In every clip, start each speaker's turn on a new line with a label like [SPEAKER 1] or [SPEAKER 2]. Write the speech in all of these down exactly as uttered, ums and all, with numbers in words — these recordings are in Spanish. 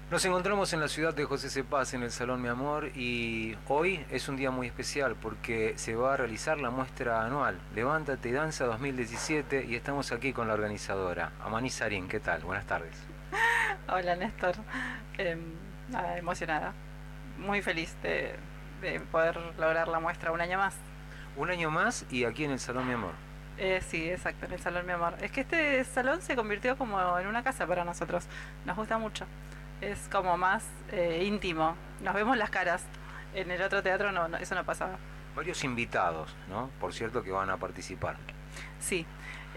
[SPEAKER 1] Nos encontramos en la ciudad de José Cepaz, en el Salón Mi Amor, y hoy es un día muy especial porque se va a realizar la muestra anual Levántate y Danza dos mil diecisiete y estamos aquí con la organizadora, Amaní Sarín. ¿Qué tal? Buenas tardes.
[SPEAKER 2] Hola Néstor, eh, nada, emocionada, muy feliz de, de poder lograr la muestra un año más.
[SPEAKER 1] Un año más y aquí en el Salón Mi Amor.
[SPEAKER 2] Eh, sí, exacto, en el Salón Mi Amor. Es que este salón se convirtió como en una casa para nosotros, nos gusta mucho, es como más eh, íntimo, nos vemos las caras, en el otro teatro no, no, eso no pasaba.
[SPEAKER 1] Varios invitados, ¿no? Por cierto, que van a participar.
[SPEAKER 2] Sí,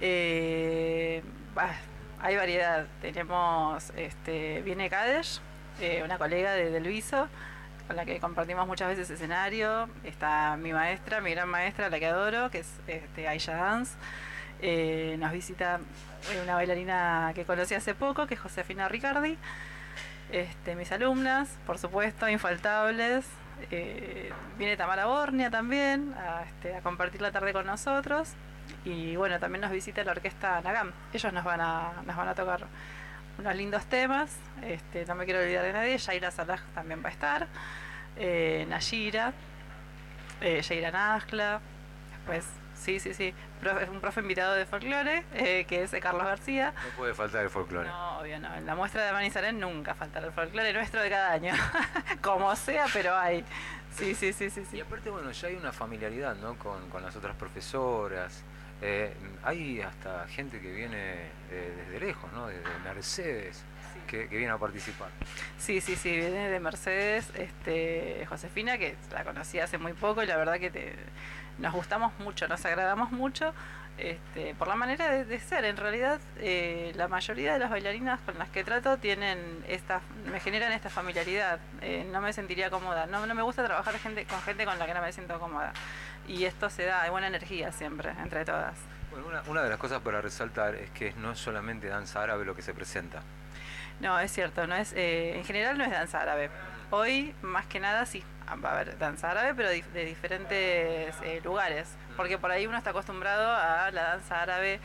[SPEAKER 2] eh, bah, hay variedad, tenemos, este, viene Kadesh, eh, una colega de Del Viso, con la que compartimos muchas veces escenario. Está mi maestra, mi gran maestra, la que adoro, que es este, Aisha Dance. Eh, nos visita una bailarina que conocí hace poco, que es Josefina Ricardi. Este, mis alumnas, por supuesto, infaltables. Eh, viene Tamara Bornia también a, este, a compartir la tarde con nosotros. Y bueno, también nos visita la orquesta Nagam. Ellos nos van a, nos van a tocar unos lindos temas. Este, no me quiero olvidar de nadie. Yaira Salah también va a estar. Eh, Nayira, eh, Yaira Nazcla. Después, sí, sí, sí. Profe, un profe invitado de folclore, eh, que es Carlos García.
[SPEAKER 1] No puede faltar el folclore.
[SPEAKER 2] No, obvio no. En la muestra de Amaní Sarín nunca faltará el folclore nuestro de cada año. Como sea, pero hay. Sí, sí, sí, sí, sí.
[SPEAKER 1] Y aparte, bueno, ya hay una familiaridad, ¿no? Con, con las otras profesoras. Eh, hay hasta gente que viene eh, desde lejos, ¿no? Desde Mercedes, sí. que, que viene a participar.
[SPEAKER 2] Sí, sí, sí, viene de Mercedes, este, Josefina, que la conocí hace muy poco y la verdad que te, nos gustamos mucho, nos agradamos mucho, este, por la manera de, de ser. En realidad, eh, la mayoría de las bailarinas con las que trato tienen esta, me generan esta familiaridad. Eh, no me sentiría cómoda, no, no me gusta trabajar gente, con gente con la que no me siento cómoda. Y esto se da, hay buena energía siempre, entre todas.
[SPEAKER 1] Bueno, una, una de las cosas para resaltar es que no es solamente danza árabe lo que se presenta.
[SPEAKER 2] No, es cierto, no es, eh, en general no es danza árabe. Hoy, más que nada, sí, va a haber danza árabe, pero de, de diferentes eh, lugares. Porque por ahí uno está acostumbrado a la danza árabe,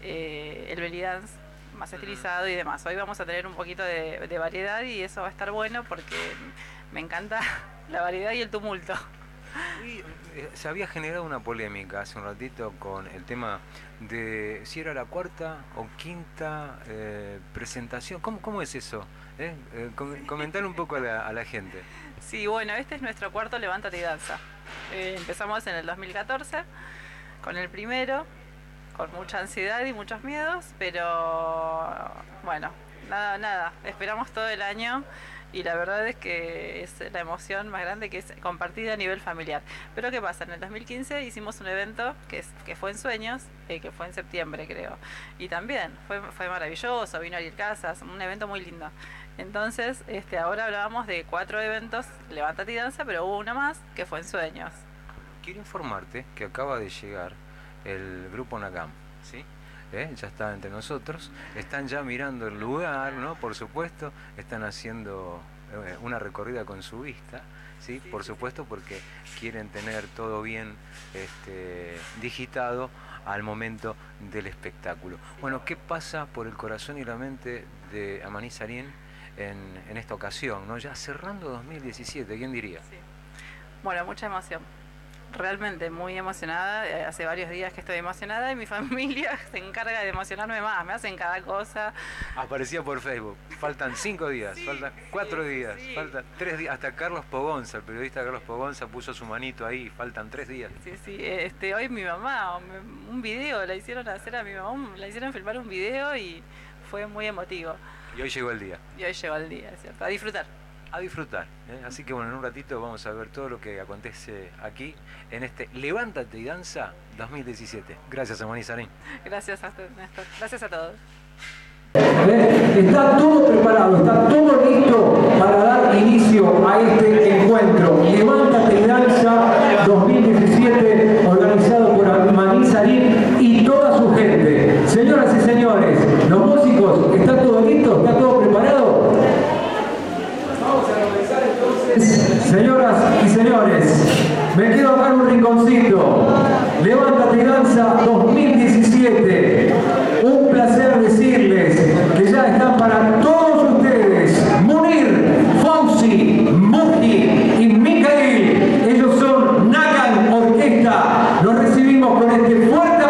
[SPEAKER 2] eh, el belly dance, más estilizado y demás. Hoy vamos a tener un poquito de, de variedad y eso va a estar bueno porque me encanta la variedad y el tumulto.
[SPEAKER 1] Y eh, se había generado una polémica hace un ratito con el tema de si era la cuarta o quinta eh, presentación. ¿Cómo, cómo es eso? ¿Eh? Eh, com comentar un poco a la, a la gente.
[SPEAKER 2] Sí, bueno, este es nuestro cuarto Levántate y Danza. Eh, empezamos en el dos mil catorce con el primero, con mucha ansiedad y muchos miedos, pero bueno, nada, nada, esperamos todo el año. Y la verdad es que es la emoción más grande, que es compartida a nivel familiar. Pero ¿qué pasa? En el dos mil quince hicimos un evento que, es, que fue en Sueños, eh, que fue en septiembre creo. Y también fue, fue maravilloso, vino Ariel Casas, un evento muy lindo. Entonces, este, ahora hablábamos de cuatro eventos, Levántate y Danza, pero hubo uno más que fue en Sueños.
[SPEAKER 1] Quiero informarte que acaba de llegar el grupo Nagam, ¿sí? ¿Eh? Ya está entre nosotros, están ya mirando el lugar, ¿no? Por supuesto, están haciendo eh, una recorrida con su vista, ¿sí? Sí, por supuesto, porque quieren tener todo bien este, digitado al momento del espectáculo. Bueno, ¿qué pasa por el corazón y la mente de Amaní Sarín en, en esta ocasión, ¿no? Ya cerrando dos mil diecisiete, ¿quién diría?
[SPEAKER 2] Sí. Bueno, mucha emoción. Realmente muy emocionada, hace varios días que estoy emocionada y mi familia se encarga de emocionarme más, me hacen cada cosa.
[SPEAKER 1] Aparecía por Facebook, faltan cinco días, sí, faltan cuatro sí, días, sí. faltan tres días, hasta Carlos Pogonza, el periodista Carlos Pogonza puso su manito ahí, faltan tres días.
[SPEAKER 2] Sí, sí, este, hoy mi mamá, un video, la hicieron hacer a mi mamá, la hicieron filmar un video y fue muy emotivo.
[SPEAKER 1] Y hoy llegó el día.
[SPEAKER 2] Y hoy llegó el día, es cierto, a disfrutar.
[SPEAKER 1] A disfrutar, ¿eh? Así que bueno, en un ratito vamos a ver todo lo que acontece aquí en este Levántate y Danza dos mil diecisiete. Gracias, Amaní Sarín.
[SPEAKER 2] Gracias a usted, Néstor. Gracias a todos.
[SPEAKER 3] Está todo preparado, está todo listo para dar inicio a este encuentro. Levántate y Danza dos mil diecisiete, organizado por Amaní Sarín y toda su gente. Señoras y señores, los músicos, ¿está todo listo? ¿Está todo preparado? Señoras y señores, me quedo acá en un rinconcito. Levántate y Danza dos mil diecisiete. Un placer decirles que ya están para todos ustedes. Munir. este fuerte